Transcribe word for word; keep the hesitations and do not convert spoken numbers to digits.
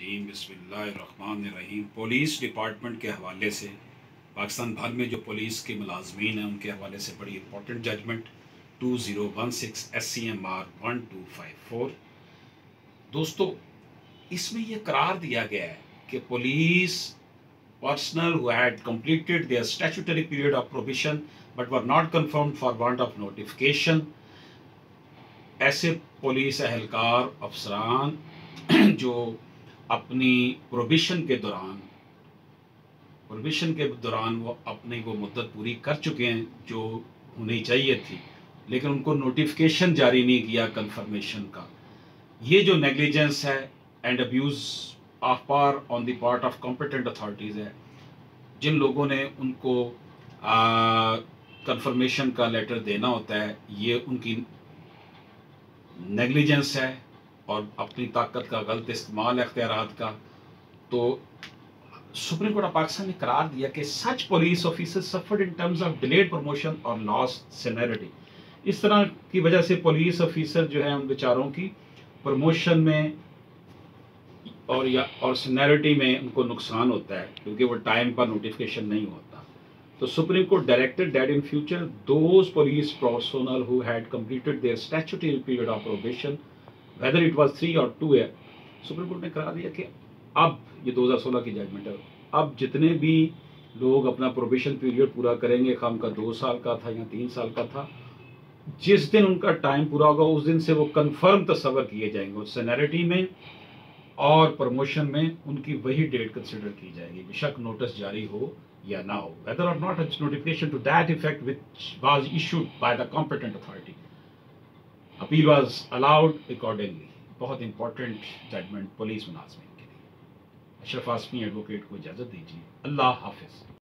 الرجیم بسم اللہ الرحمن الرحیم۔ پولیس ڈپارٹمنٹ کے حوالے سے پاکستان بھر میں جو پولیس کے ملازمین ہیں ان کے حوالے سے بڑی important judgment two zero one six S C M R one two five four. دوستو، اس میں یہ قرار دیا گیا ہے کہ police personnel who had completed their statutory period of probation but were not confirmed for want of notification، ایسے پولیس اہلکار افسران جو اپنی پروبیشن کے دوران پروبیشن کے دوران وہ اپنی وہ مدت پوری کر چکے ہیں جو ہونی چاہیے تھی، لیکن ان کو نوٹیفیکیشن جاری نہیں کیا کنفرمیشن کا، یہ جو نیگلیجنس ہے and abuse of power on the part of competent authorities ہے، جن لوگوں نے ان کو کنفرمیشن کا لیٹر دینا ہوتا ہے، یہ ان کی نیگلیجنس ہے اور اپنی طاقت کا غلط استعمال ہے اختیارات کا۔ تو سپریم کورٹ آف پاکستان نے قرار دیا کہ such police officer suffered in terms of delayed promotion اور لاس سینیرٹی، اس طرح کی وجہ سے پولیس آفیسر جو ہیں ان بیچاروں کی پروموشن میں اور یا اور سینیرٹی میں ان کو نقصان ہوتا ہے کیونکہ وہ ٹائم پر نوٹیفیکیشن نہیں ہوتا۔ تو supreme court directed that in future those police personnel who had completed their statutory period of probation whether it was three اور ٹو ایئر، سپریم کورٹ نے قرار دیا کہ اب یہ دو ہزار سولہ کی ججمنٹ ہے، اب جتنے بھی لوگ اپنا پروبیشن پیریڈ پورا کریں گے، خام کا دو سال کا تھا یا تین سال کا تھا، جس دن ان کا ٹائم پورا ہوگا اس دن سے وہ کنفرم تصور کیے جائیں گے، سینیرٹی میں اور پروموشن میں ان کی وہی ڈیٹ کنسیڈر کی جائے گی، بے شک نوٹس جاری ہو یا نہ ہو، whether or not a notification to that effect which was issued by the competent authority. Appeal was allowed accordingly. بہت امپورٹنٹ ججمنٹ پولیس ملازمین کے لیے۔ اشرف آسمی ایڈوکیٹ کو اجازت دیجیے، اللہ حافظ۔